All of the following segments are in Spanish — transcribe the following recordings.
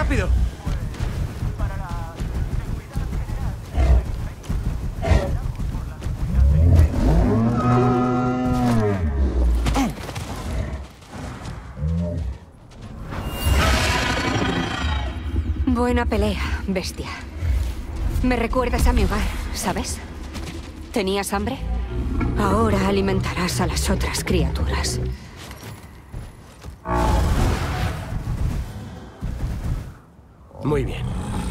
¡Rápido! Buena pelea, bestia. Me recuerdas a mi hogar, ¿sabes? ¿Tenías hambre? Ahora alimentarás a las otras criaturas. Muy bien.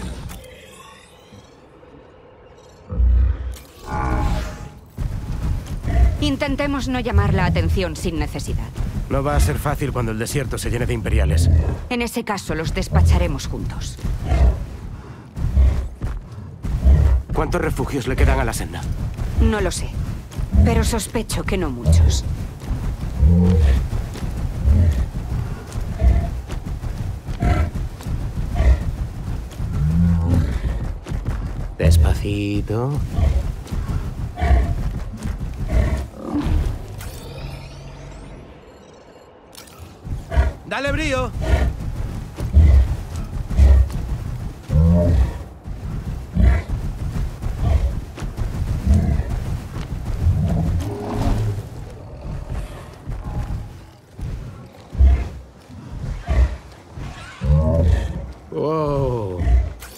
Intentemos no llamar la atención sin necesidad. No va a ser fácil cuando el desierto se llene de imperiales. En ese caso, los despacharemos juntos. ¿Cuántos refugios le quedan a la senda? No lo sé, pero sospecho que no muchos. Despacito. ¡Dale brío! Wow.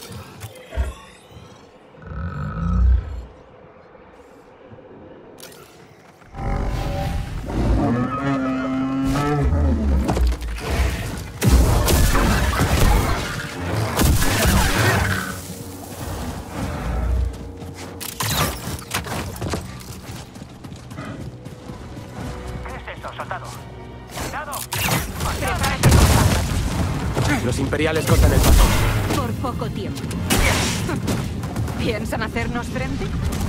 Los imperiales cortan el paso. Por poco tiempo. ¿Piensan hacernos frente?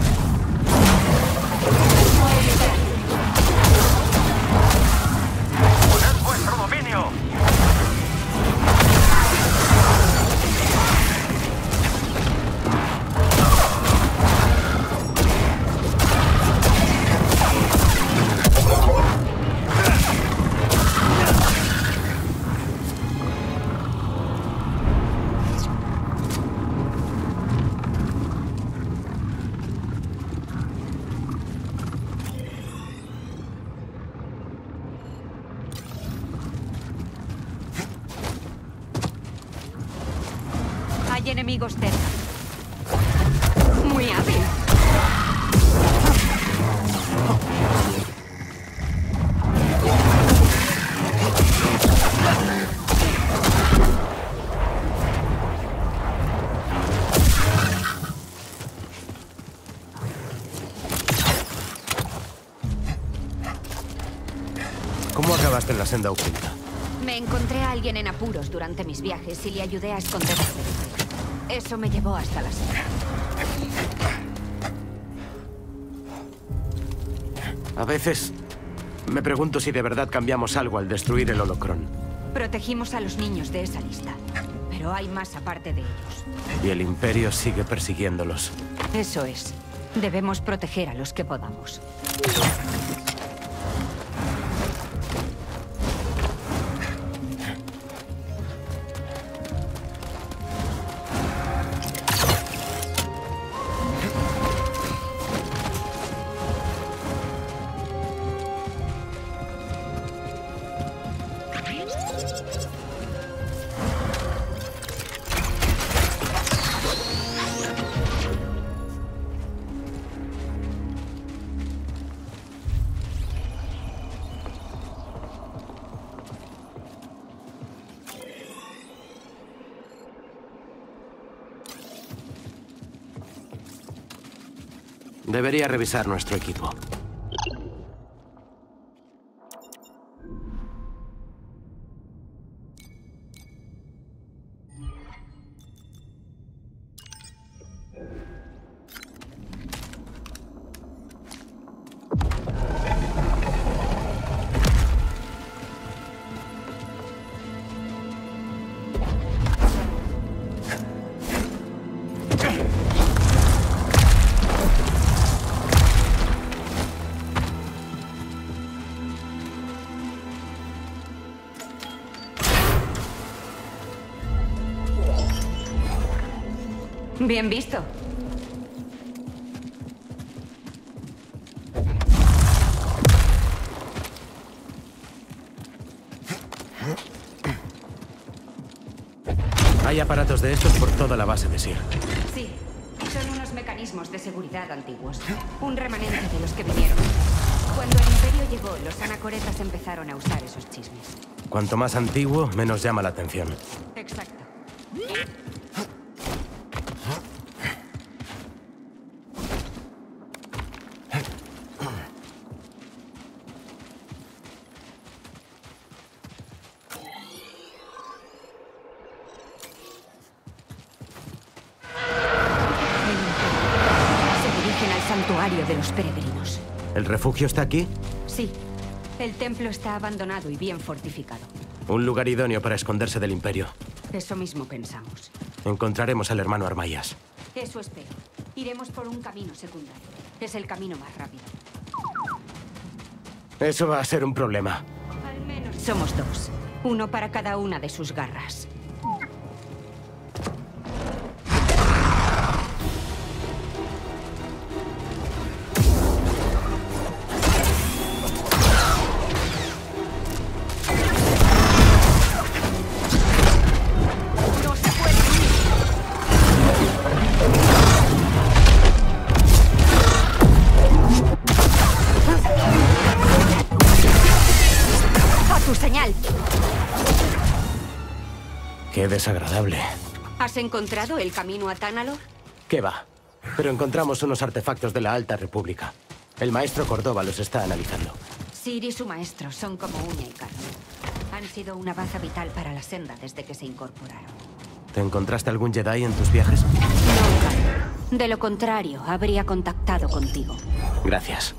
¡Poned vuestro dominio! Hay enemigos cerca. Muy hábil. ¿Cómo acabaste en la senda oculta? Me encontré a alguien en apuros durante mis viajes y le ayudé a esconderse. Eso me llevó hasta la senda. A veces me pregunto si de verdad cambiamos algo al destruir el holocrón. Protegimos a los niños de esa lista, pero hay más aparte de ellos. Y el Imperio sigue persiguiéndolos. Eso es. Debemos proteger a los que podamos. Debería revisar nuestro equipo. Bien visto. Hay aparatos de estos por toda la base de SIR. Sí, son unos mecanismos de seguridad antiguos. Un remanente de los que vinieron. Cuando el Imperio llegó, los anacoretas empezaron a usar esos chismes. Cuanto más antiguo, menos llama la atención. Exacto. Se dirigen al santuario de los peregrinos. ¿El refugio está aquí? Sí, el templo está abandonado y bien fortificado. Un lugar idóneo para esconderse del Imperio. Eso mismo pensamos. Encontraremos al hermano Armayas. Eso espero. Iremos por un camino secundario. Es el camino más rápido. Eso va a ser un problema. Al menos somos dos. Uno para cada una de sus garras. ¡No se puede ir! ¡A tu señal! Qué desagradable. ¿Has encontrado el camino a Tanalor? ¿Qué va? Pero encontramos unos artefactos de la Alta República. El maestro Córdoba los está analizando. Sir y su maestro son como uña y carne. Han sido una baza vital para la senda desde que se incorporaron. ¿Te encontraste algún Jedi en tus viajes? Nunca. De lo contrario, habría contactado contigo. Gracias.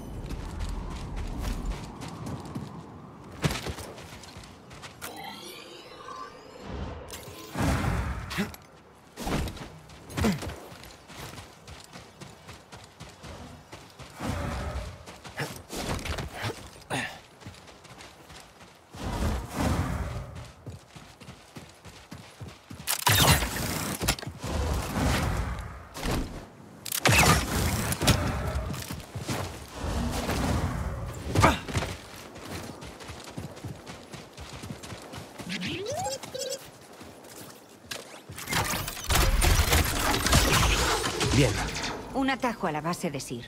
Bien. Un atajo a la base de Sir.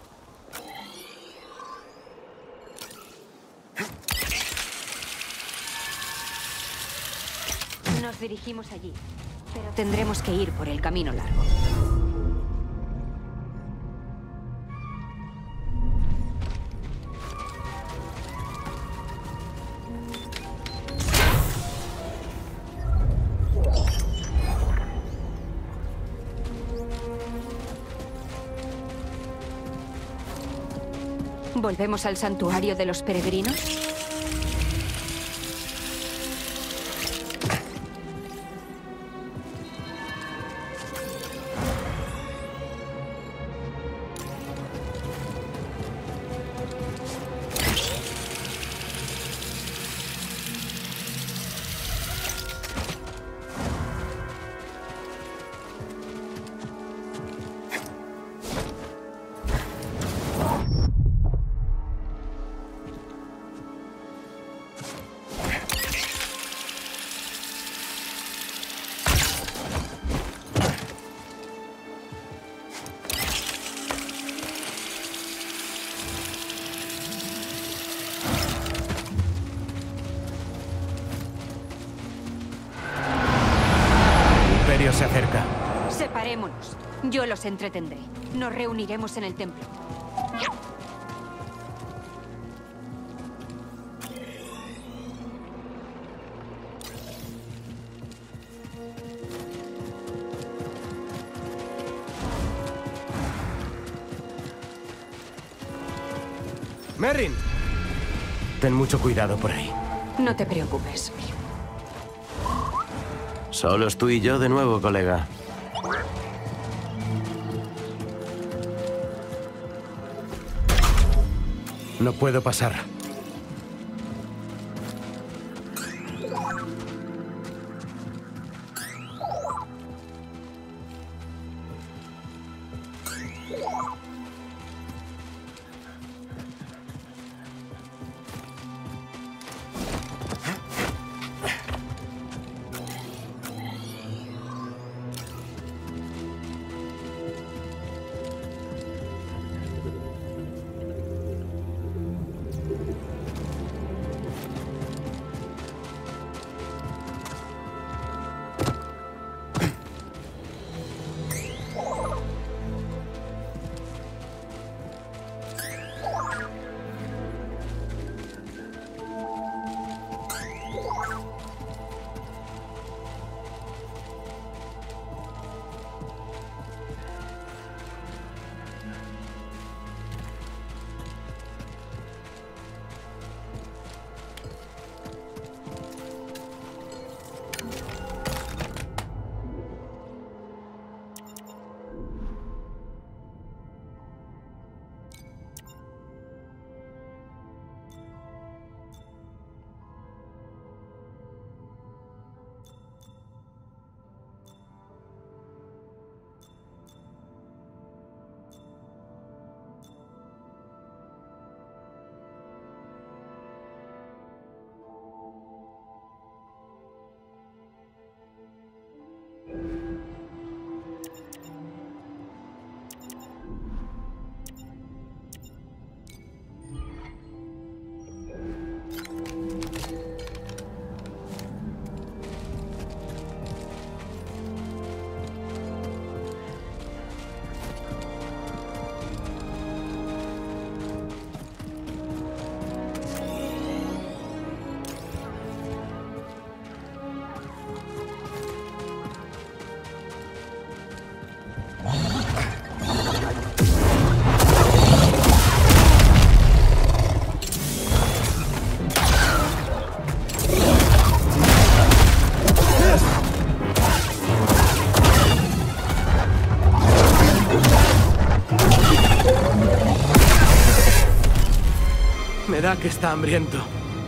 Nos dirigimos allí, pero tendremos que ir por el camino largo. ¿Volvemos al santuario de los peregrinos? Se acerca. Separémonos. Yo los entretendré. Nos reuniremos en el templo. ¡Merrin! Ten mucho cuidado por ahí. No te preocupes. Solo es tú y yo de nuevo, colega. No puedo pasar. Jack está hambriento.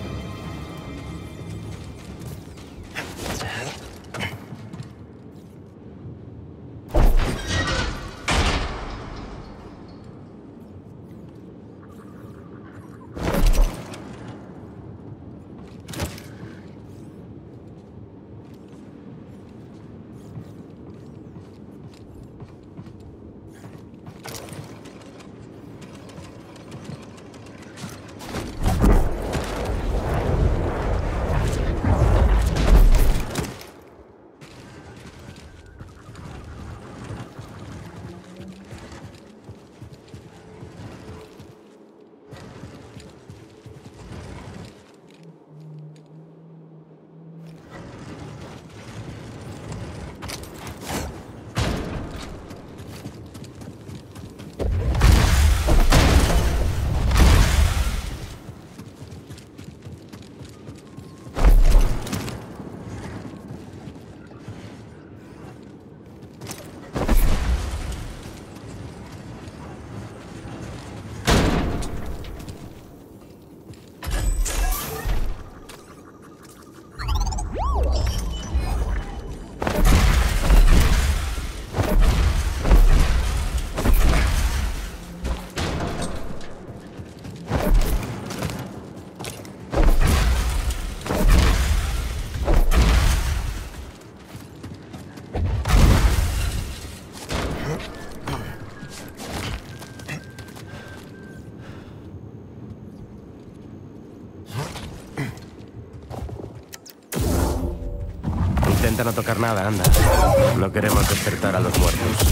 Intenta no tocar nada, anda. No queremos despertar a los muertos.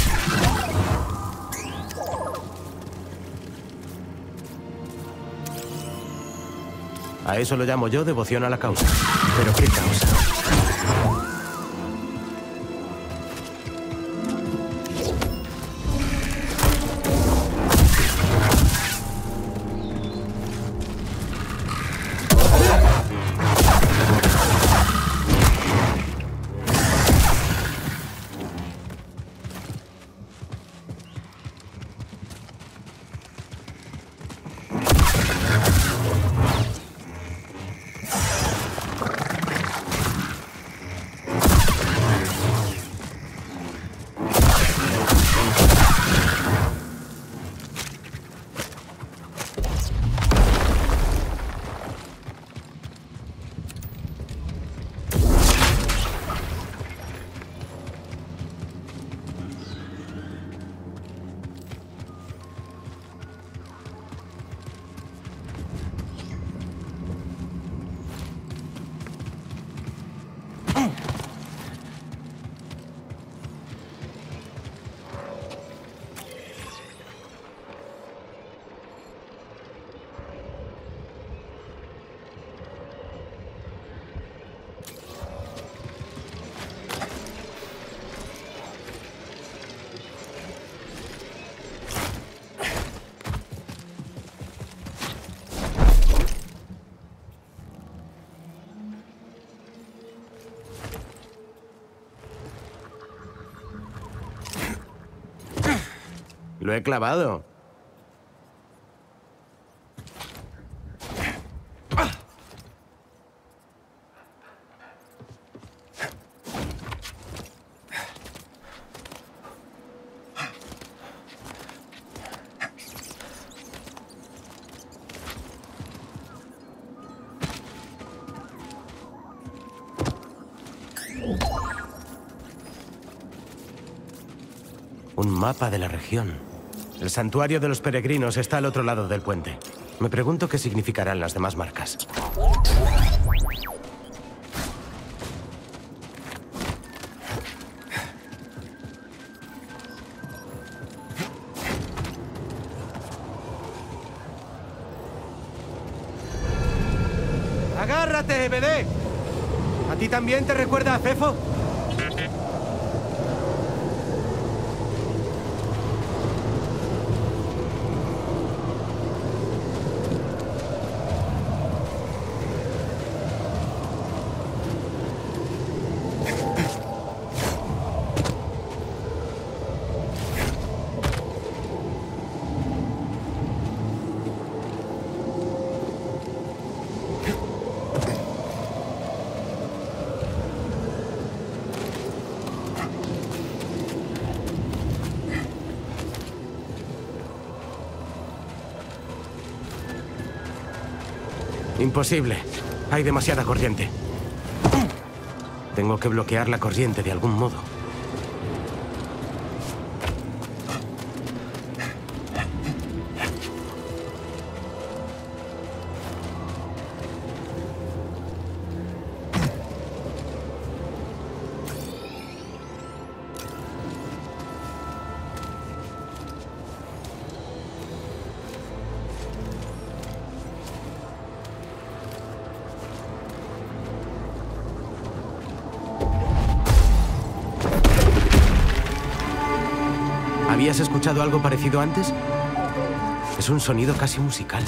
A eso lo llamo yo devoción a la causa. ¿Pero qué causa? Lo he clavado. Un mapa de la región. El santuario de los peregrinos está al otro lado del puente. Me pregunto qué significarán las demás marcas. ¡Agárrate, BD! ¿A ti también te recuerda a Fefo? Imposible. Hay demasiada corriente. Tengo que bloquear la corriente de algún modo. ¿Habías escuchado algo parecido antes? Es un sonido casi musical.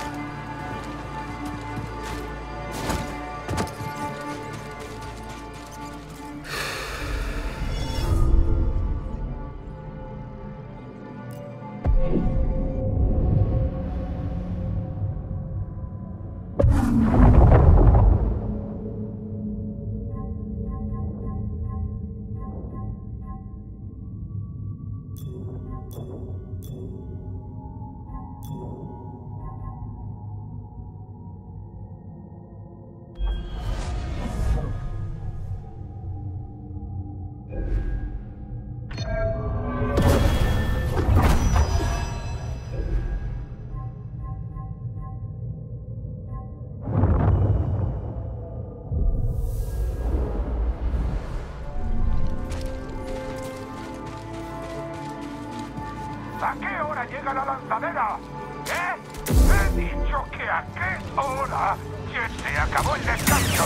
¿A qué hora llega la lanzadera? ¿Eh? He dicho que a qué hora. Que se acabó el descanso.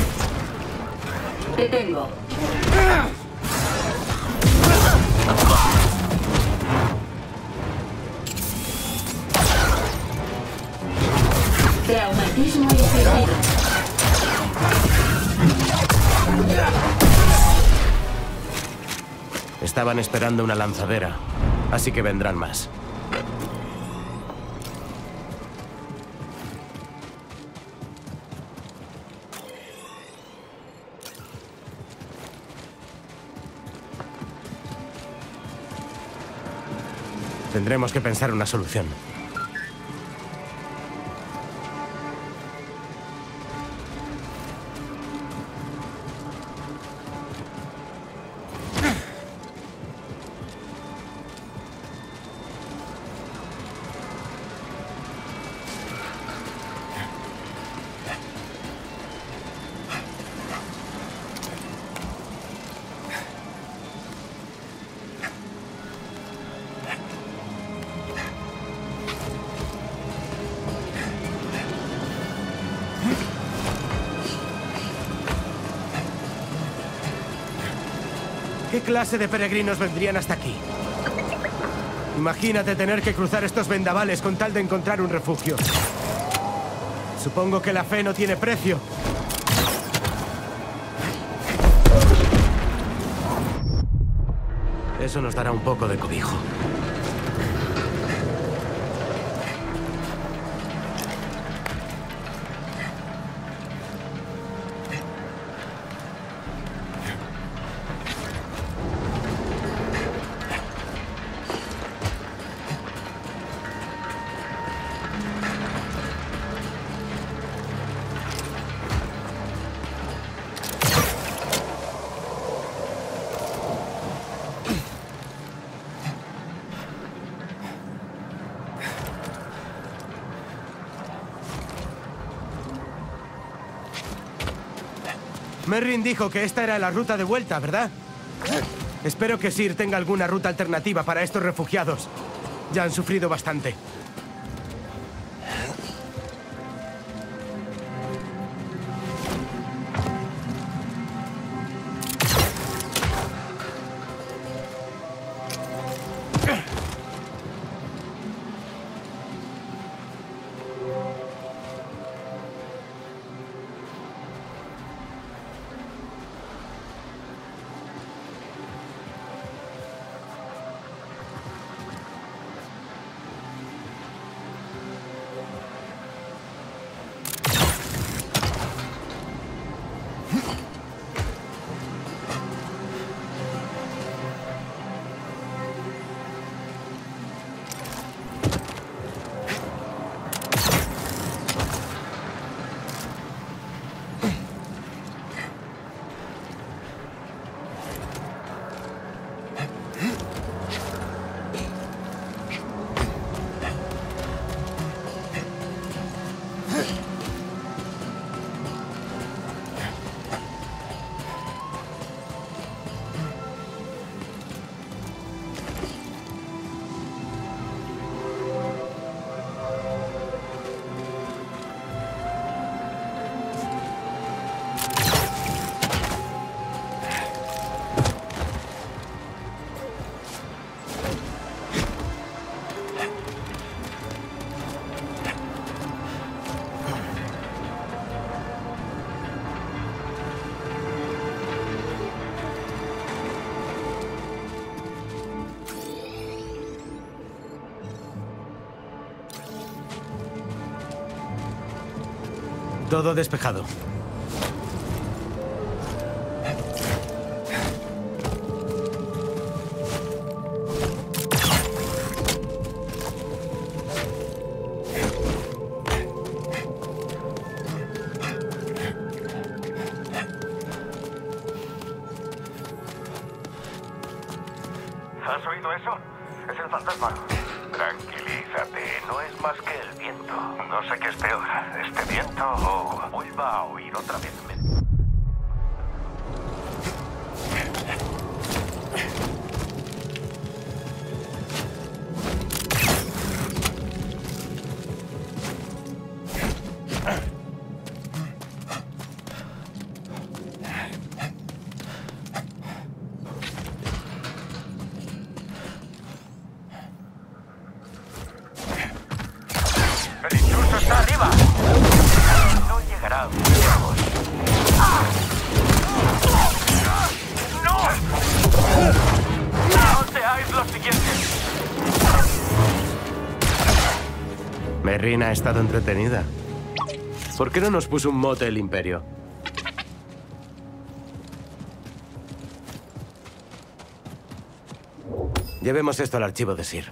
Te tengo. Traumatismo infligido. Estaban esperando una lanzadera, así que vendrán más. Tendremos que pensar una solución. ¿Qué clase de peregrinos vendrían hasta aquí? Imagínate tener que cruzar estos vendavales con tal de encontrar un refugio. Supongo que la fe no tiene precio. Eso nos dará un poco de cobijo. Merrin dijo que esta era la ruta de vuelta, ¿verdad? Espero que Sir tenga alguna ruta alternativa para estos refugiados. Ya han sufrido bastante. Todo despejado. ¿Has oído eso? Es el fantasma. Tranquilízate, no es más que el viento. No sé qué es peor, este viento o vuelva a oír otra vez. ¡El intruso está arriba! No llegará muy lejos. ¡No! ¡No seáis los siguientes! Merrin ha estado entretenida. ¿Por qué no nos puso un mote el Imperio? Llevemos esto al archivo de Sir.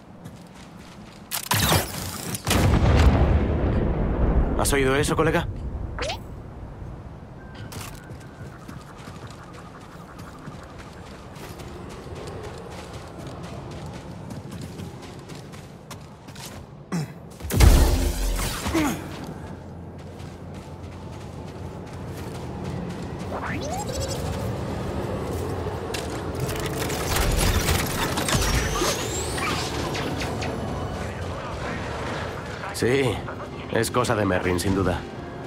¿Has oído eso, colega? Sí, es cosa de Merrin, sin duda.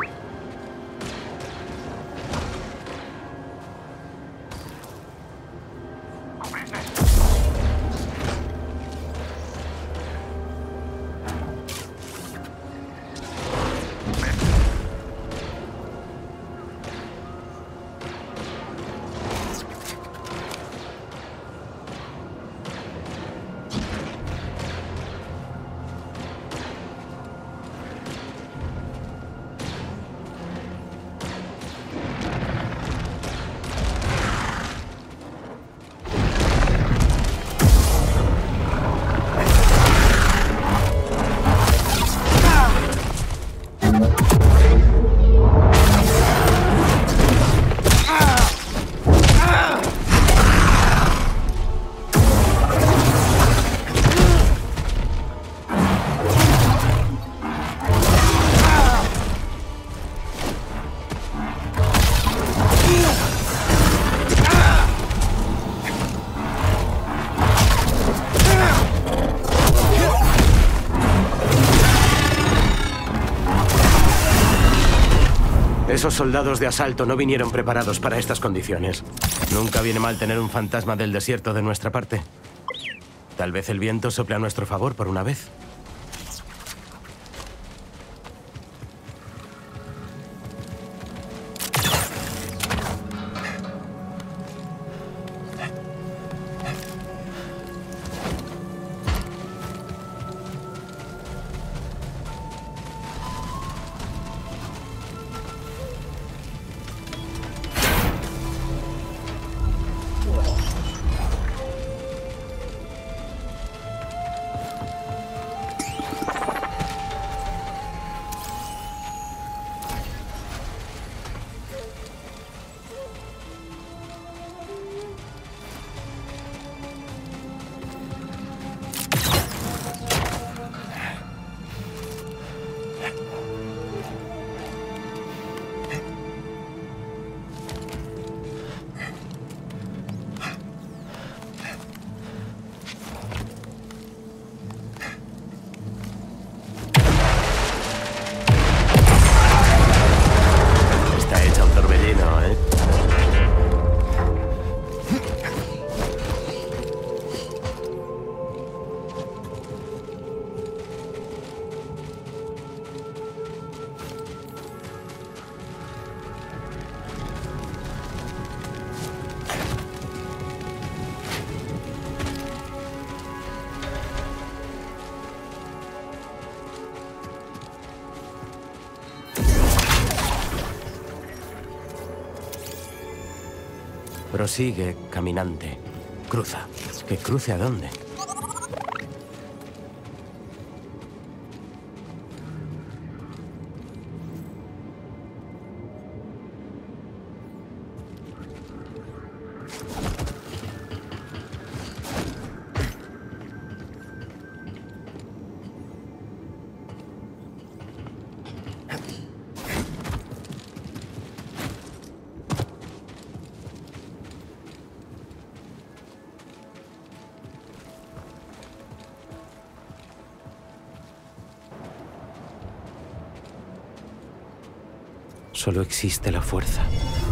Esos soldados de asalto no vinieron preparados para estas condiciones. Nunca viene mal tener un fantasma del desierto de nuestra parte. Tal vez el viento sople a nuestro favor por una vez. Prosigue, caminante. Cruza. ¿Que cruce a dónde? Solo existe la fuerza.